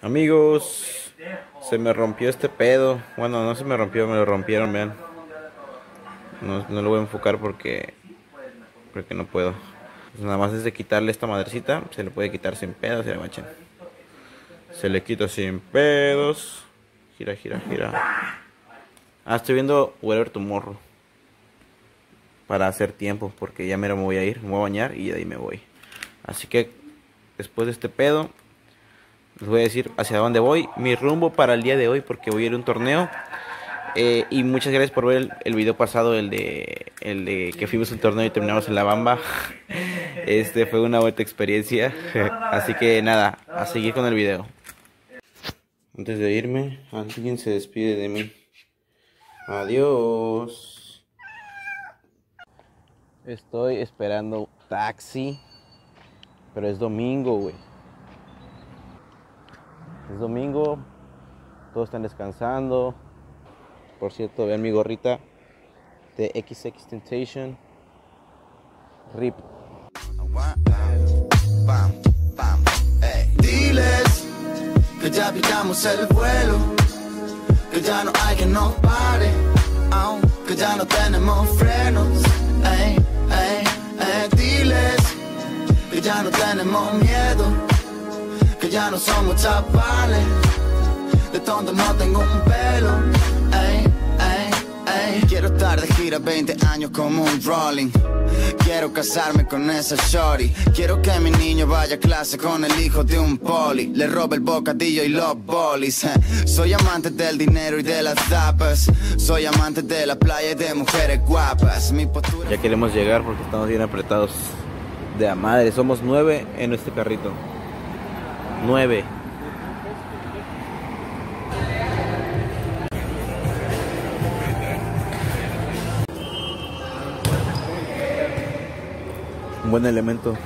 Amigos, se me rompió este pedo. Bueno, no se me rompió, me lo rompieron, vean. No lo voy a enfocar porque no puedo. Pues nada más es de quitarle esta madrecita. Se le puede quitar sin pedos, se le machan. Se le quita sin pedos. Gira, gira, gira. Estoy viendo Whatever Tomorrow para hacer tiempo, porque ya me voy a ir, me voy a bañar y de ahí me voy. Así que después de este pedo les voy a decir hacia dónde voy, mi rumbo para el día de hoy, porque voy a ir a un torneo. Y muchas gracias por ver el video pasado, el de que fuimos a un torneo y terminamos en La Bamba. Fue una buena experiencia. Así que nada, a seguir con el video. Antes de irme, alguien se despide de mí. Adiós. Estoy esperando taxi, pero es domingo, güey. Es domingo, todos están descansando. Por cierto, vean mi gorrita de XXXTentacion. RIP. Diles que ya pillamos el vuelo, que ya no hay que nos pare, que ya no tenemos frenos. Diles que ya no tenemos miedo, que ya no somos chavales, de tonto no tengo un pelo. Quiero estar de gira 20 años como un rolling. Quiero casarme con esa shorty. Quiero que mi niño vaya a clase con el hijo de un poli. Le robe el bocadillo y los bolis. Soy amante del dinero y de las tapas. Soy amante de la playa y de mujeres guapas. Mi postura... Ya queremos llegar porque estamos bien apretados de a madre. Somos 9 en este carrito. 9. Un buen elemento.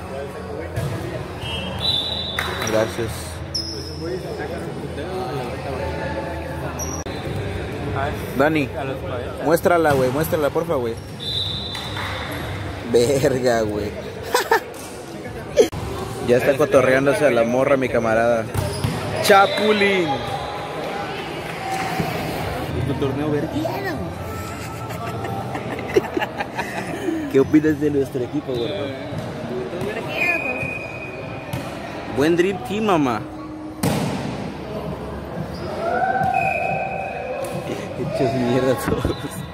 Gracias. Dani, muéstrala, güey. Muéstrala, porfa, güey. Verga, güey. Ya está cotorreándose a la morra, mi camarada. Chapulín. Tu torneo verguero. ¿Qué opinas de nuestro equipo, gordo? Buen Dream Team, mamá. Hechos mierda todos.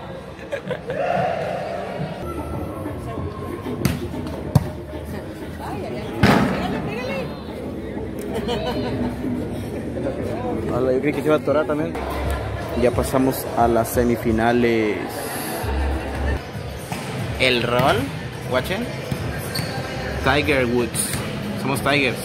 Hola, yo creí que se iba a atorar también. Ya pasamos a las semifinales. El rol, watchen. Tiger Woods. Somos Tigers.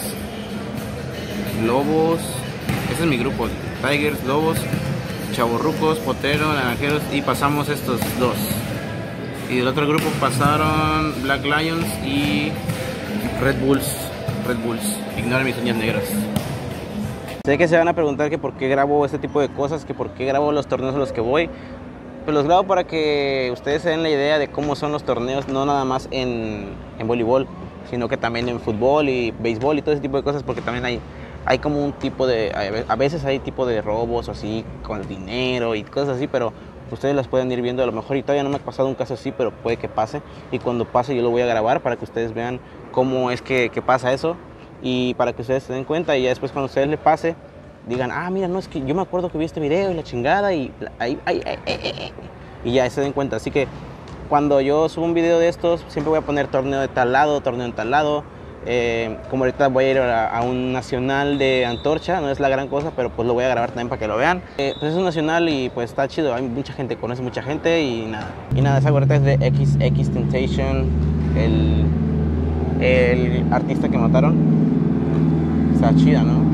Lobos. Ese es mi grupo. Tigers, Lobos, Chavorrucos, Potero, Naranjeros. Y pasamos estos dos. Y del otro grupo pasaron Black Lions y Red Bulls. Red Bulls. Ignoren mis uñas negras. Sé que se van a preguntar que por qué grabo este tipo de cosas, que por qué grabo los torneos a los que voy. Pues los grabo para que ustedes se den la idea de cómo son los torneos, no nada más en voleibol, sino que también en fútbol y béisbol y todo ese tipo de cosas, porque también hay como un tipo de, a veces hay tipo de robos o así, con el dinero y cosas así, pero ustedes las pueden ir viendo a lo mejor, y todavía no me ha pasado un caso así, pero puede que pase, y cuando pase yo lo voy a grabar para que ustedes vean cómo es que pasa eso, y para que ustedes se den cuenta, y ya después cuando a ustedes les pase, digan, mira, no, es que yo me acuerdo que vi este video y la chingada y y ya se den cuenta. Así que cuando yo subo un video de estos, siempre voy a poner torneo de tal lado, torneo en tal lado. Como ahorita voy a ir a un nacional de antorcha, no es la gran cosa, pero pues lo voy a grabar también para que lo vean. Pues es un nacional y pues está chido, hay mucha gente, conoce mucha gente y nada. Esa gorrita es de XXXTentacion, el artista que mataron. Está chida, ¿no?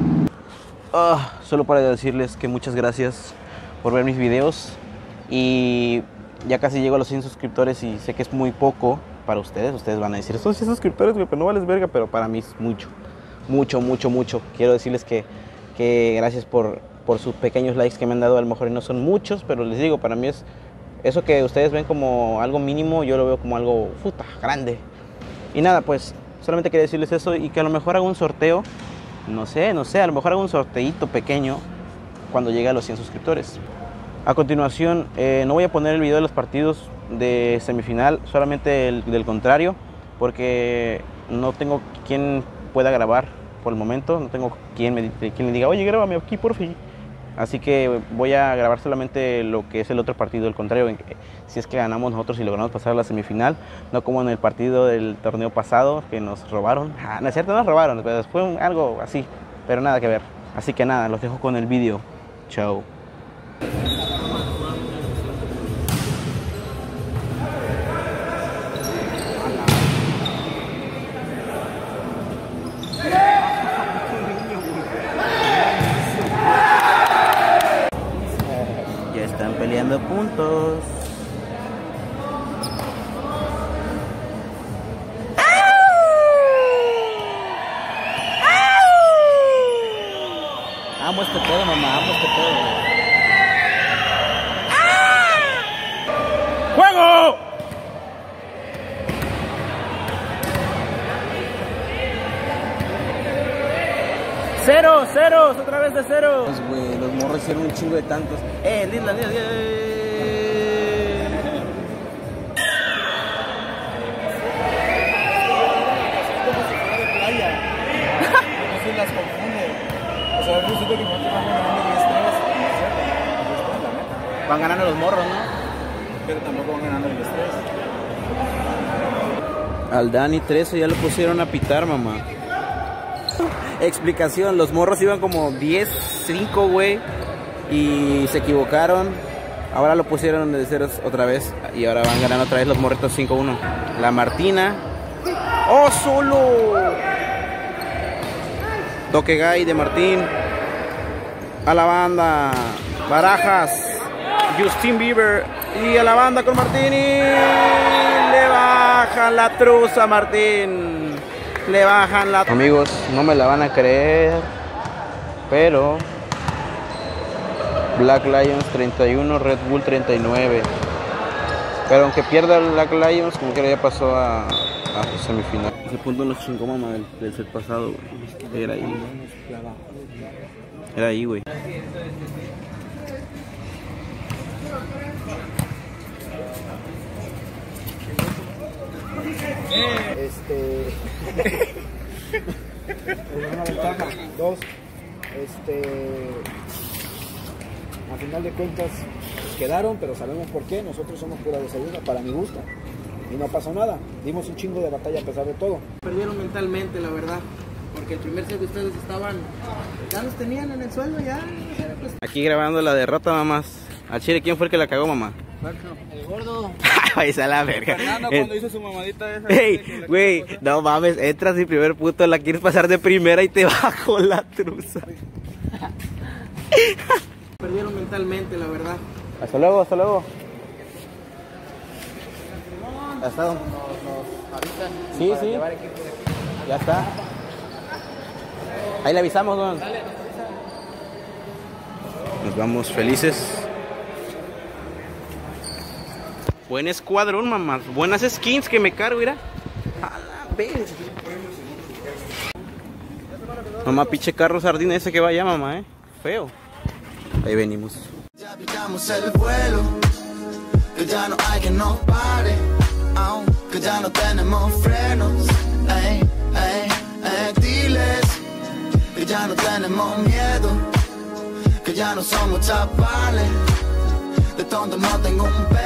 Solo para decirles que muchas gracias por ver mis videos, y ya casi llego a los 100 suscriptores y sé que es muy poco para ustedes. Ustedes van a decir, son 100 suscriptores, güey, pero no vales verga, pero para mí es mucho, mucho, mucho, mucho. Quiero decirles que gracias por sus pequeños likes que me han dado. A lo mejor no son muchos, pero les digo, para mí es eso que ustedes ven como algo mínimo, yo lo veo como algo grande. Y nada, pues solamente quería decirles eso, y que a lo mejor hago un sorteo no sé, a lo mejor hago un sorteito pequeño cuando llegue a los 100 suscriptores. A continuación, no voy a poner el video de los partidos de semifinal, solamente el del contrario, porque no tengo quien pueda grabar por el momento, no tengo quien le diga, oye, grábame aquí, por fin. Así que voy a grabar solamente lo que es el otro partido, el contrario, si es que ganamos nosotros y logramos pasar a la semifinal, no como en el partido del torneo pasado que nos robaron. No es cierto, nos robaron, pero fue algo así, pero nada que ver. Así que nada, los dejo con el video. Chao. Ya están peleando puntos. Amo este pedo, mamá, amo este pedo. ¡Juego! ¡Ceros! ¡Otra vez de cero! Pues, güey, los morros hicieron un chingo de tantos. ¡Lila! Las confunde. O sea, yo siento que van ganando 10-3. Van ganando los morros, ¿no? Pero tampoco van ganando el 10-3. Al Dani 13 ya lo pusieron a pitar, mamá. Explicación, los morros iban como 10-5, güey. Y se equivocaron. Ahora lo pusieron de ceros otra vez. Y ahora van ganando otra vez los morritos 5-1. La Martina. ¡Oh, solo! Toque gay de Martín. A la banda. Barajas. Justin Bieber. Y a la banda con Martín. Y le bajan la truza a Martín. Le bajan la... Amigos, no me la van a creer, pero Black Lions 31, Red Bull 39. Pero aunque pierda el Black Lions, como que ya pasó a semifinal. Ese punto nos chingó, mamá, del set pasado, güey. Era ahí. Era ahí, güey. Es una ventaja. 2. A final de cuentas quedaron, pero sabemos por qué. Nosotros somos pura desayuno, para mi gusto. Y no pasó nada. Dimos un chingo de batalla a pesar de todo. Perdieron mentalmente, la verdad. Porque el primer set de ustedes estaban... Ya los tenían en el suelo, ya. Aquí grabando la derrota, mamás. Al Chile, ¿quién fue el que la cagó, mamá? El gordo. Ahí a la verga. Fernando cuando hizo su mamadita esa. Ey, güey, no mames, entras y primer puto la quieres pasar de primera y te bajo la truza. Perdieron mentalmente, la verdad. Hasta luego, hasta luego. ¿Ya está? Nos avisan. Sí, sí. Ya está. Ahí le avisamos, don. Nos vamos felices. Buen escuadrón, mamá. Buenas skins que me cargo, mira. A la vez. Mamá, pinche carro sardina ese que va allá, mamá, feo. Ahí venimos. Ya pillamos el vuelo, que ya no hay que nos pare, que ya no tenemos frenos. Diles que ya no tenemos miedo, que ya no somos chavales, de tonto no tengo un